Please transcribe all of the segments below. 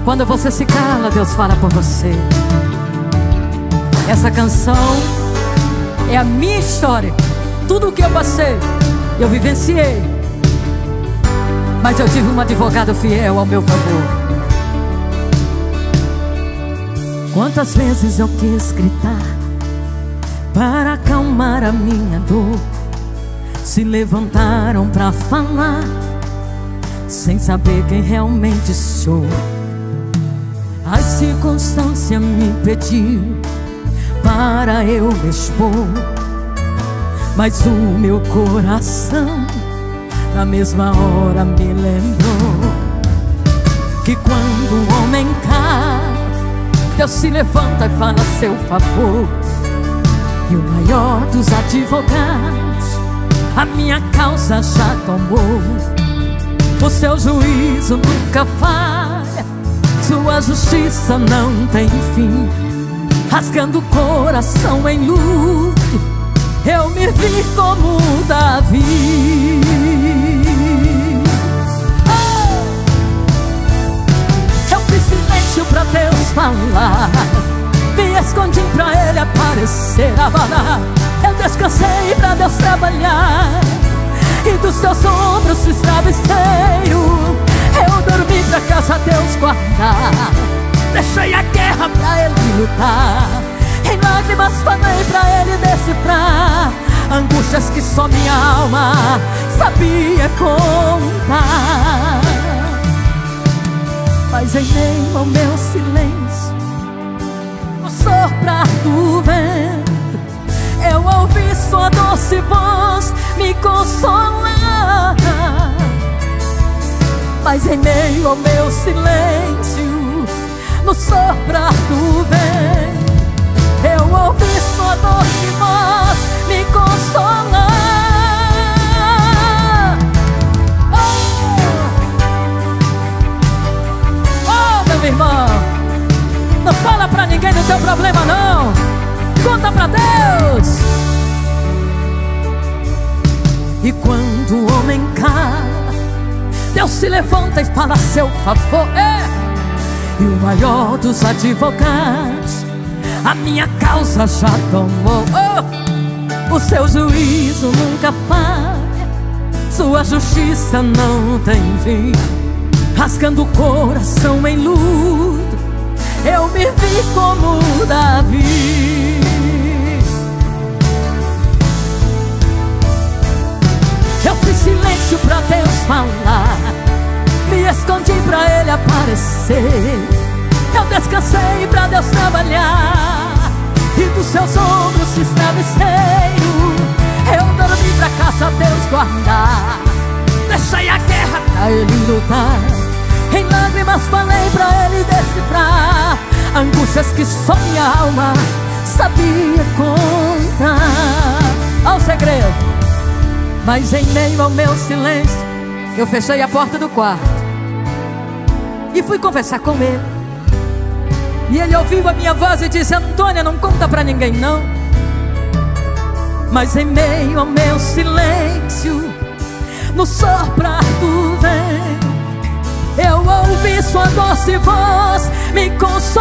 Quando você se cala, Deus fala por você. Essa canção é a minha história. Tudo o que eu passei, eu vivenciei. Mas eu tive um advogado fiel ao meu favor. Quantas vezes eu quis gritar para acalmar a minha dor. Se levantaram pra falar sem saber quem realmente sou. A circunstância me pediu para eu me expor, mas o meu coração na mesma hora me lembrou que quando o homem cai, Deus se levanta e fala a seu favor. E o maior dos advogados a minha causa já tomou. O seu juízo nunca falha, sua justiça não tem fim. Rasgando o coração em luto, eu me vi como Davi. Eu fiz silêncio pra Deus falar, me escondi pra Ele aparecer. Eu descansei pra Deus trabalhar, e dos seus ombros fiz travesseiro. Eu dormi pra casa Deus guardar, deixei a guerra pra Ele lutar. Em lágrimas falei pra Ele decifrar angústias que só minha alma sabia contar. Mas em meio ao meu silêncio, no soprar do vento, eu ouvi sua doce voz me consolar. Mas em meio ao meu silêncio, no soprar do vento, eu ouvi sua doce voz me consolar. Oh, meu irmão, não fala pra ninguém do teu problema não, conta pra Deus. E quando o homem cai, Deus se levanta e fala a seu favor. E o maior dos advogados a minha causa já tomou. O seu juízo nunca falha, sua justiça não tem fim. Rasgando o coração em luto, eu me vi como Davi. Eu fiz silêncio pra Deus falar, me escondi pra Ele aparecer. Eu descansei pra Deus trabalhar, e dos seus ombros fiz travesseiro. Eu dormi pra casa Deus guardar, deixei a guerra pra Ele lutar. Em lágrimas falei pra Ele decifrar angústias que só minha alma sabia contar. Olha o segredo. Mas em meio ao meu silêncio, eu fechei a porta do quarto e fui conversar com Ele. E Ele ouviu a minha voz e disse: Antônia, não conta pra ninguém não. Mas em meio ao meu silêncio, no soprar do vento, eu ouvi sua doce voz me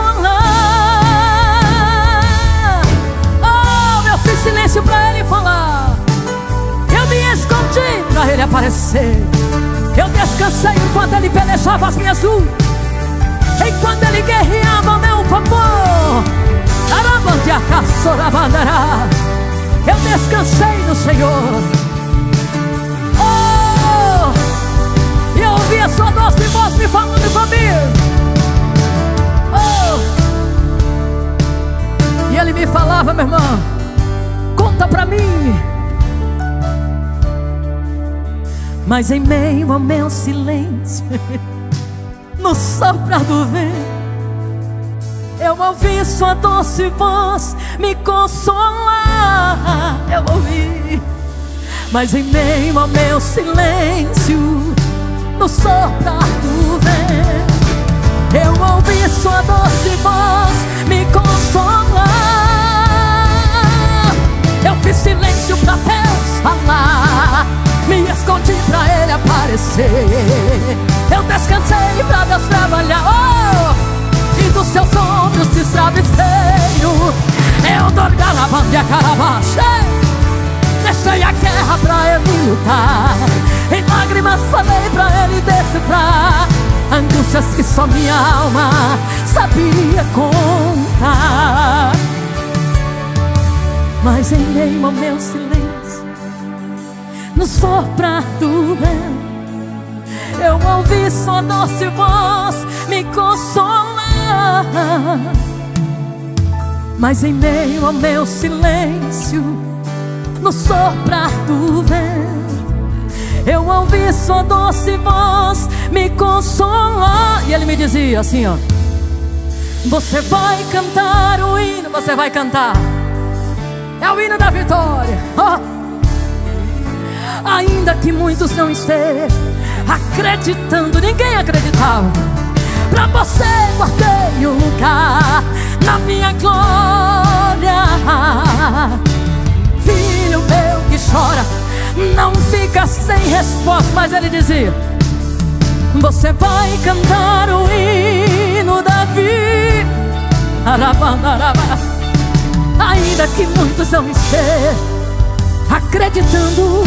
consolar. Oh, eu fiz silêncio pra Ele falar, eu me escondi pra Ele aparecer. Eu descansei enquanto Ele pelejava as minhas lutas, enquanto Ele guerreava ao meu favor. Eu descansei no Senhor. Oh, e eu ouvi a sua doce voz me falando comigo. Oh, e Ele me falava: meu irmão, conta pra mim. Mas em meio ao meu silêncio, no soprar do vento, eu ouvi sua doce voz me consolar. Eu ouvi. Mas em meio ao meu silêncio, no soprar do vento, eu ouvi sua doce voz me consolar. Eu fiz silêncio pra Deus falar, me escondi pra Ele aparecer. Eu descansei pra Deus trabalhar. Oh! travesseiro. Eu dou galabando e a carabaxa. Deixei a guerra pra ele lutar. Em lágrimas falei pra ele decifrar angústias que só minha alma sabia contar. Mas em meio ao meu silêncio, no soprar do vento, eu ouvi sua doce voz me consolar. Mas em meio ao meu silêncio, no soprar do vento, eu ouvi sua doce voz me consolar. E ele me dizia assim, ó: você vai cantar o hino, você vai cantar. É o hino da vitória. Oh. Ainda que muitos não estejam acreditando, ninguém acreditava, pra você guardei um lugar na minha glória. Filho meu que chora, não fica sem resposta. Mas ele dizia: você vai cantar o hino da vida. Ainda que muitos não estejam acreditando,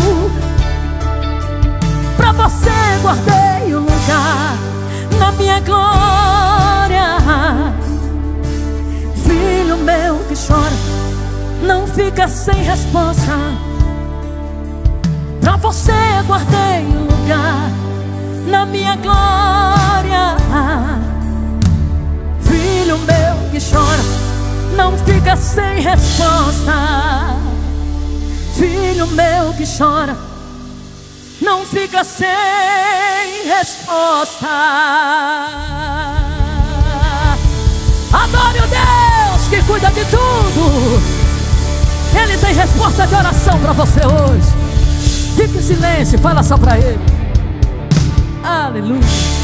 pra você guardei um lugar na minha glória. Filho meu que chora, não fica sem resposta, pra você guardei um lugar na minha glória. Filho meu que chora, não fica sem resposta. Filho meu que chora, não fica sem resposta. Adore o Deus que cuida de tudo. Ele tem resposta de oração para você hoje. Fique em silêncio, fala só para Ele. Aleluia.